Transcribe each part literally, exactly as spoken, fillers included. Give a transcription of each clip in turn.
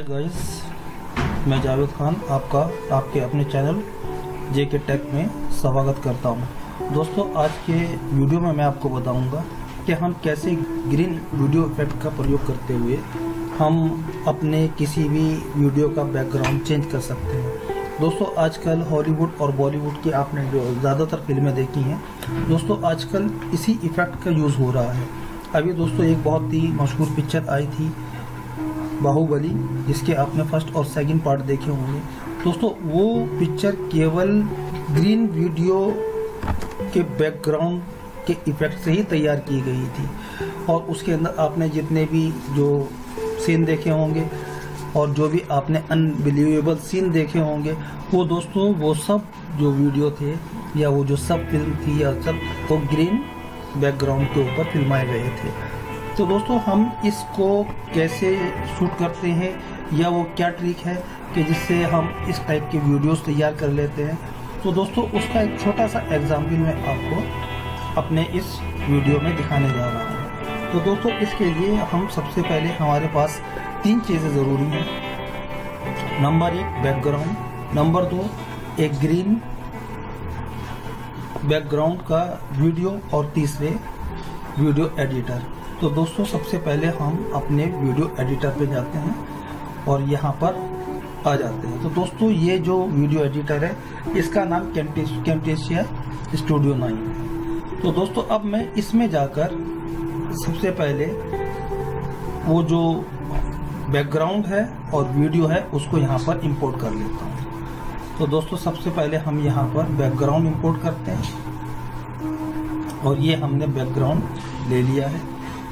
Guys, मैं जावेद खान आपका आपके अपने चैनल जे के टेक में स्वागत करता हूं। दोस्तों, आज के वीडियो में मैं आपको बताऊंगा कि हम कैसे ग्रीन वीडियो इफेक्ट का प्रयोग करते हुए हम अपने किसी भी वीडियो का बैकग्राउंड चेंज कर सकते हैं। दोस्तों, आजकल हॉलीवुड और बॉलीवुड की आपने जो ज़्यादातर फिल्में देखी हैं, दोस्तों आजकल इसी इफेक्ट का यूज़ हो रहा है। अभी दोस्तों एक बहुत ही मशहूर पिक्चर आई थी बाहुबली, जिसके आपने फर्स्ट और सेकंड पार्ट देखे होंगे। दोस्तों, वो पिक्चर केवल ग्रीन वीडियो के बैकग्राउंड के इफेक्ट से ही तैयार की गई थी, और उसके अंदर आपने जितने भी जो सीन देखे होंगे और जो भी आपने अनबिलीवेबल सीन देखे होंगे, वो दोस्तों वो सब जो वीडियो थे या वो जो सब फिल्म थी या सब वो ग्रीन बैकग्राउंड के ऊपर फिल्माए गए थे। तो दोस्तों, हम इसको कैसे शूट करते हैं या वो क्या ट्रिक है कि जिससे हम इस टाइप के वीडियोस तैयार कर लेते हैं, तो दोस्तों उसका एक छोटा सा एग्जाम्पल मैं आपको अपने इस वीडियो में दिखाने जा रहा हूँ। तो दोस्तों, इसके लिए हम सबसे पहले हमारे पास तीन चीज़ें ज़रूरी हैं। नंबर एक, बैकग्राउंड। नंबर दो, एक ग्रीन बैकग्राउंड का वीडियो, और तीसरे वीडियो एडिटर। तो दोस्तों, सबसे पहले हम अपने वीडियो एडिटर पे जाते हैं और यहाँ पर आ जाते हैं। तो दोस्तों, ये जो वीडियो एडिटर है, इसका नाम कैमटेसिया स्टूडियो नाइन है। तो दोस्तों, अब मैं इसमें जाकर सबसे पहले वो जो बैकग्राउंड है और वीडियो है उसको यहाँ पर इंपोर्ट कर लेता हूँ। तो दोस्तों, सबसे पहले हम यहाँ पर बैकग्राउंड इंपोर्ट करते हैं, और ये हमने बैकग्राउंड ले लिया है।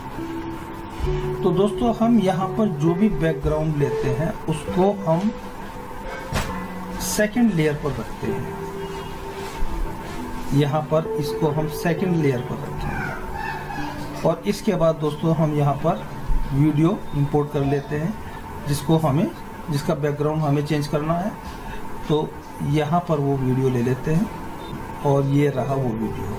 तो दोस्तों, हम यहाँ पर जो भी बैकग्राउंड लेते हैं उसको हम सेकंड लेयर पर रखते हैं। यहाँ पर इसको हम सेकंड लेयर पर रखेंगे, और इसके बाद दोस्तों हम यहाँ पर वीडियो इंपोर्ट कर लेते हैं, जिसको हमें जिसका बैकग्राउंड हमें चेंज करना है। तो यहाँ पर वो वीडियो ले लेते हैं, और ये रहा वो वीडियो।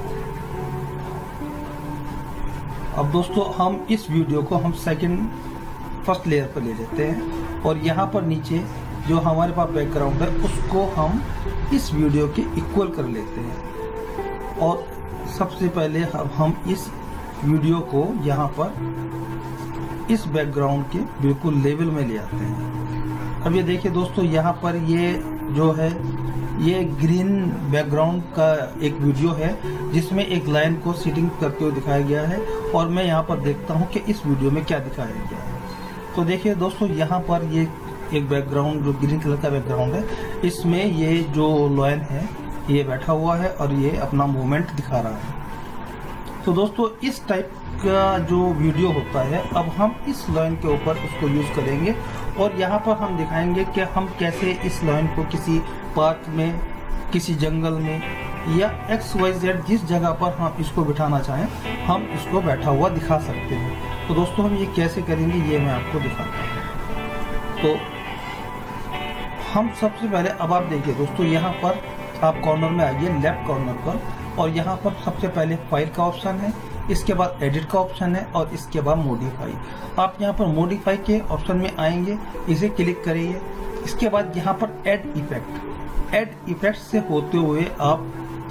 अब दोस्तों, हम इस वीडियो को हम सेकंड फर्स्ट लेयर पर ले लेते हैं, और यहाँ पर नीचे जो हमारे पास बैकग्राउंड है उसको हम इस वीडियो के इक्वल कर लेते हैं। और सबसे पहले हम इस वीडियो को यहाँ पर इस बैकग्राउंड के बिल्कुल लेवल में ले आते हैं। अब ये देखिए दोस्तों, यहाँ पर ये जो है ये ग्रीन बैकग्राउंड का एक वीडियो है, जिसमें एक लाइन को सीटिंग करते हुए दिखाया गया है, और मैं यहाँ पर देखता हूँ कि इस वीडियो में क्या दिखाया गया है। तो देखिए दोस्तों, यहाँ पर ये एक बैकग्राउंड जो ग्रीन कलर का बैकग्राउंड है, इसमें ये जो लाइन है ये बैठा हुआ है और ये अपना मूवमेंट दिखा रहा है। तो दोस्तों, इस टाइप का जो वीडियो होता है, अब हम इस लाइन के ऊपर उसको यूज करेंगे, और यहाँ पर हम दिखाएंगे कि हम कैसे इस लाइन को किसी पार्क में, किसी जंगल में, या एक्स वाई जेड जिस जगह पर हम इसको बिठाना चाहें, हम इसको बैठा हुआ दिखा सकते हैं। तो दोस्तों, हम ये कैसे करेंगे ये मैं आपको दिखाता हूँ। तो हम सबसे पहले, अब आप देखिए दोस्तों, यहाँ पर आप कॉर्नर में आइए, लेफ्ट कॉर्नर पर, और यहाँ पर सबसे पहले फाइल का ऑप्शन है, इसके बाद एडिट का ऑप्शन है, और इसके बाद मॉडिफाई। आप यहाँ पर मॉडिफाई के ऑप्शन में आएंगे, इसे क्लिक करिए। इसके बाद यहाँ पर ऐड इफेक्ट, ऐड इफेक्ट से होते हुए आप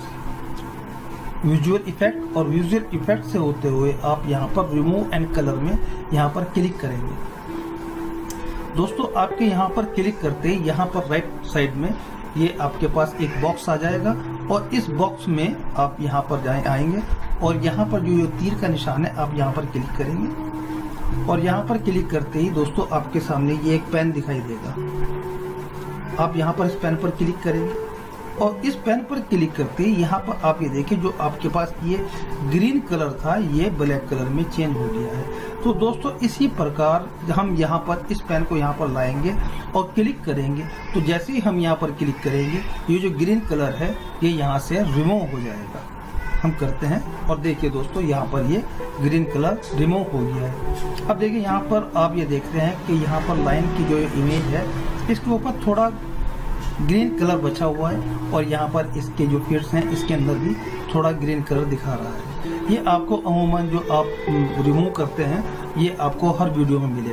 विजुअल इफेक्ट, और विजुअल इफेक्ट से होते हुए आप यहाँ पर रिमूव एंड कलर में यहाँ पर क्लिक करेंगे। दोस्तों, आपके यहाँ पर क्लिक करते ही यहाँ पर राइट साइड में ये आपके पास एक बॉक्स आ जाएगा, और इस बॉक्स में आप यहाँ पर जाए आएंगे, और यहाँ पर जो ये तीर का निशान है आप यहाँ पर क्लिक करेंगे, और यहाँ पर क्लिक करते ही दोस्तों आपके सामने ये एक पेन दिखाई देगा। आप यहाँ पर इस पेन पर क्लिक करेंगे, और इस पेन पर क्लिक करते ही यहाँ पर आप ये देखिए, जो आपके पास ये ग्रीन कलर था ये ब्लैक कलर में चेंज हो गया है। तो दोस्तों, इसी प्रकार हम यहाँ पर इस पेन को यहाँ पर लाएंगे और क्लिक करेंगे, तो जैसे ही हम यहाँ पर क्लिक करेंगे, ये जो ग्रीन कलर है ये यहाँ से रिमूव हो जाएगा। हम करते हैं, और देखिए दोस्तों, यहाँ पर ये ग्रीन कलर रिमूव हो गया है। अब देखिए, यहाँ पर आप ये देख रहे हैं कि यहाँ पर लाइन की जो इमेज है, इसके ऊपर थोड़ा ग्रीन कलर बचा हुआ है, और यहाँ पर इसके जो फीट्स हैं इसके अंदर भी थोड़ा ग्रीन कलर दिखा रहा है। ये आपको अमूमन जो आप रिमूव करते हैं ये आपको हर वीडियो में मिलेगा।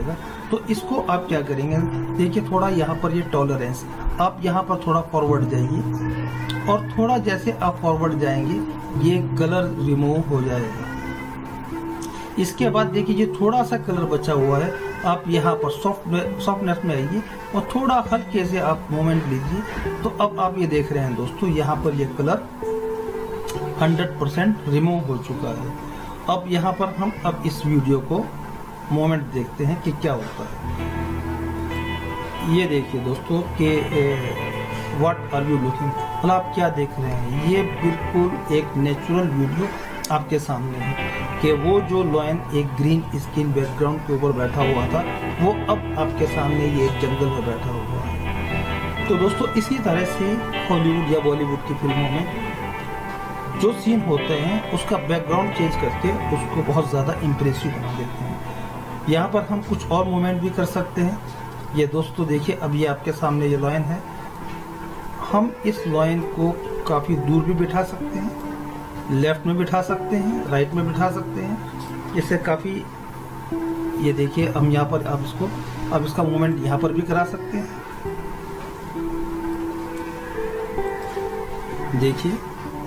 तो इसको आप क्या करेंगे, देखिए थोड़ा यहाँ पर ये टॉलरेंस, आप यहाँ पर थोड़ा फॉरवर्ड जाइए और थोड़ा जैसे आप फॉरवर्ड जाएंगे ये कलर रिमूव हो जाएगा। इसके बाद देखिए ये थोड़ा सा कलर बचा हुआ है, आप यहाँ पर सॉफ्ट सॉफ्टनेस में आइए और थोड़ा हल्के से आप मूवमेंट लीजिए। तो अब आप ये देख रहे हैं दोस्तों, यहाँ पर ये कलर हंड्रेड परसेंट रिमूव हो चुका है। अब यहाँ पर हम अब इस वीडियो को मोमेंट देखते हैं कि क्या होता है। ये देखिए दोस्तों कि व्हाट आर यू लुकिंग, मतलब आप क्या देख रहे हैं। ये बिल्कुल एक नेचुरल वीडियो आपके सामने है कि वो जो लॉयन एक ग्रीन स्क्रीन बैकग्राउंड के ऊपर बैठा हुआ था वो अब आपके सामने ये एक जंगल में बैठा हुआ है। तो दोस्तों इसी तरह से हॉलीवुड या बॉलीवुड की फिल्मों में जो सीन होते हैं उसका बैकग्राउंड चेंज करके उसको बहुत ज़्यादा इम्प्रेसिव बना देते हैं। यहाँ पर हम कुछ और मूवमेंट भी कर सकते हैं। ये दोस्तों देखिए, अब ये आपके सामने ये लॉयन है, हम इस लॉयन को काफ़ी दूर भी बिठा सकते हैं, लेफ्ट में बिठा सकते हैं, राइट में बिठा सकते हैं। इससे काफ़ी, ये देखिए हम यहाँ पर आप इसको अब इसका मूवमेंट यहाँ पर भी करा सकते हैं। देखिए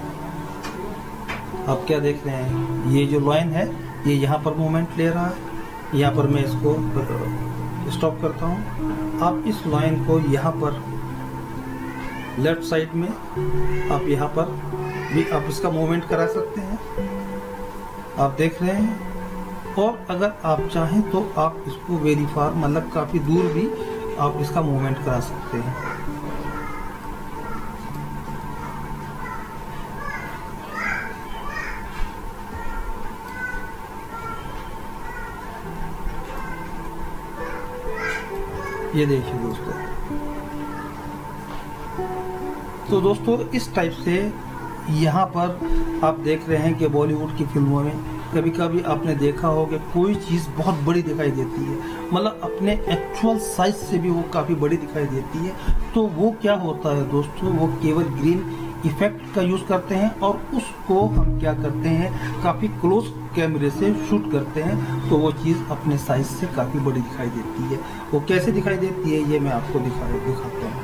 आप क्या देख रहे हैं, ये जो लॉयन है ये यहाँ पर मूवमेंट ले रहा है। यहाँ पर मैं इसको स्टॉप करता हूँ। आप इस लॉयन को यहाँ पर लेफ्ट साइड में आप यहाँ पर भी आप इसका मूवमेंट करा सकते हैं, आप देख रहे हैं। और अगर आप चाहें तो आप इसको वेरी फार, मतलब काफ़ी दूर भी आप इसका मूवमेंट करा सकते हैं। ये देखिए दोस्तों, तो दोस्तों इस टाइप से यहाँ पर आप देख रहे हैं कि बॉलीवुड की फिल्मों में कभी कभी आपने देखा होगा कोई चीज़ बहुत बड़ी दिखाई देती है, मतलब अपने एक्चुअल साइज से भी वो काफ़ी बड़ी दिखाई देती है। तो वो क्या होता है दोस्तों, वो केवल ग्रीन इफेक्ट का यूज़ करते हैं और उसको हम क्या करते हैं, काफ़ी क्लोज कैमरे से शूट करते हैं, तो वो चीज़ अपने साइज से काफ़ी बड़ी दिखाई देती है। वो कैसे दिखाई देती है ये मैं आपको दिखा दिखाता हूँ।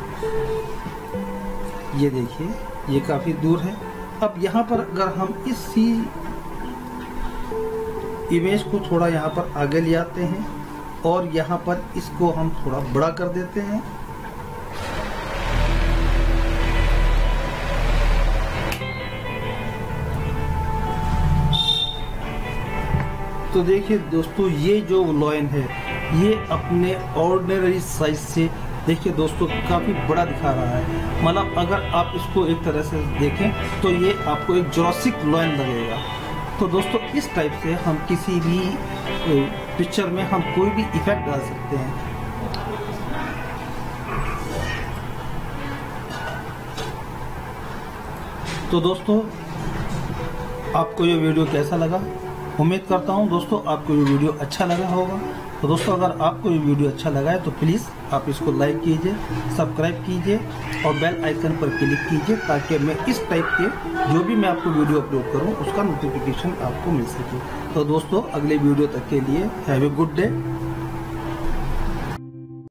ये देखिए ये काफ़ी दूर है। अब यहाँ पर अगर हम इसी इमेज को थोड़ा यहाँ पर आगे ले आते हैं और यहाँ पर इसको हम थोड़ा बड़ा कर देते हैं, तो देखिए दोस्तों ये जो लॉयन है ये अपने ऑर्डिनरी साइज से देखिए दोस्तों काफ़ी बड़ा दिखा रहा है। मतलब अगर आप इसको एक तरह से देखें तो ये आपको एक जुरासिक लॉयन लगेगा। तो दोस्तों इस टाइप से हम किसी भी पिक्चर में हम कोई भी इफेक्ट डाल सकते हैं। तो दोस्तों आपको ये वीडियो कैसा लगा, उम्मीद करता हूँ दोस्तों आपको ये वीडियो अच्छा लगा होगा। तो दोस्तों अगर आपको ये वीडियो अच्छा लगा है तो प्लीज़ आप इसको लाइक कीजिए, सब्सक्राइब कीजिए और बेल आइकन पर क्लिक कीजिए ताकि मैं इस टाइप के जो भी मैं आपको वीडियो अपलोड करूँ उसका नोटिफिकेशन आपको मिल सके। तो दोस्तों अगले वीडियो तक के लिए हैव ए गुड डे।